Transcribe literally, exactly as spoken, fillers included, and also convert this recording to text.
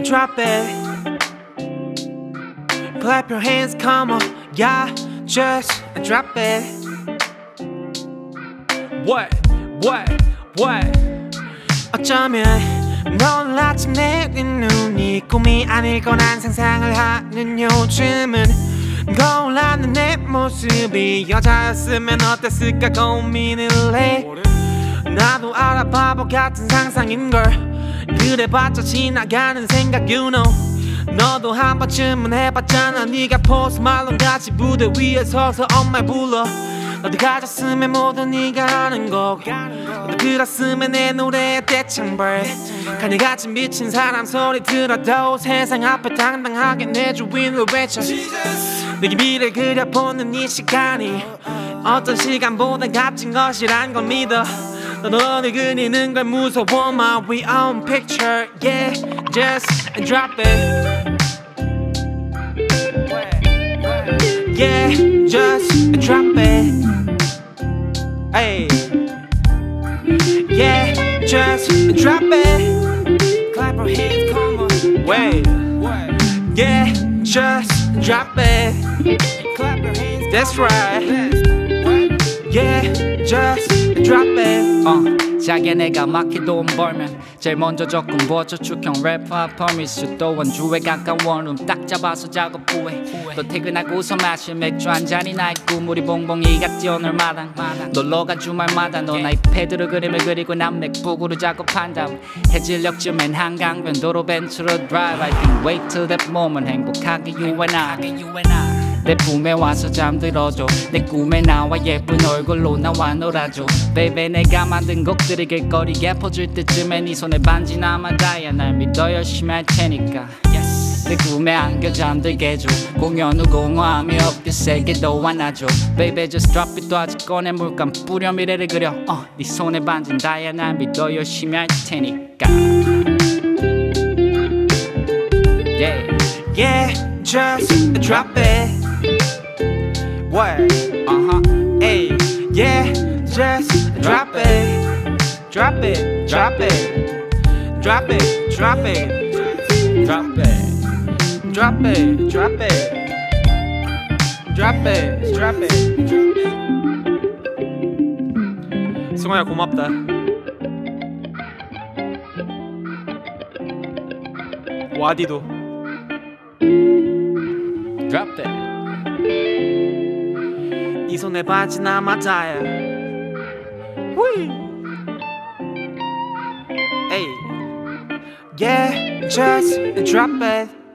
drop it. Clap your hands, come on, yeah, just drop it. What, what, what? 어쩌면 놀랍지 내린 눈이 꿈이 아닐 거란 상상을 하는 요즘은 거울하는 내 모습이 여자였으면 어땠을까 고민을 해. 나도 알아 바보 같은 상상인걸. 그래봤자 지나가는 생각 you know. 너도 한 번쯤은 해봤잖아. 네가 포스트 말론 같이 무대 위에 서서 엄마 불러. 너도 가졌으면 모두 네가 아는 곡. 너도 들었으면 내 노래에 떼창벌. 그녀같이 미친 사람 소리 들어도 세상 앞에 당당하게 내 주인을 외쳐. 내게 미래 그려보는 이 시간이 어떤 시간보다 값진 것이란 걸 믿어. 너도 너를 그리는 걸 무서워. My we own picture, yeah, just drop it. Yeah, just drop it. Hey, yeah, just drop it. Clap your hands, come on. Wait, yeah, just drop it. Clap your hands. That's right. Yeah, just drop it. 어, 자기야 내가 막히 돈 벌면 제일 먼저 적금 부어 저축형 래퍼 퍼미스 또 원주에 가까운 룸 딱 잡아서 작업 후에 또 퇴근하고서 마실 맥주 한 잔이 나의 꿈. 우리 봉봉이 같지 오늘 마당 놀러가 주말마다 넌 아이패드로 그림을 그리고 난 맥북으로 작업한다. 해질녘쯤엔 한강변 도로 벤츠로 drive. I think wait till that moment 행복하게 you and I. 내 품에 와서 잠들어줘. 내 꿈에 나와 예쁜 얼굴로 나와 놀아줘. Baby 내가 만든 곡들이 길거리에 퍼질 때쯤에 네 손에 반지 남아다야. 날 믿어 열심히 할 테니까. 내 꿈에 안겨 잠들게 해줘. 공연 후 공허함이 없게 세게도 안아줘. Baby just drop it. 또 아직 꺼내 물감 뿌려 미래를 그려. 어, 네 손에 반진 다야. 날 믿어 열심히 할 테니까. Yeah, yeah, just drop it. What? Uh-huh. Hey, yeah, just drop it. Drop it, drop it. Drop it, drop it. Drop it. Drop it, drop it. Drop it, drop it. 승호야 고맙다. 와디도. drop it. 이 손에 반지 남아다야. Hey, yeah, just drop it.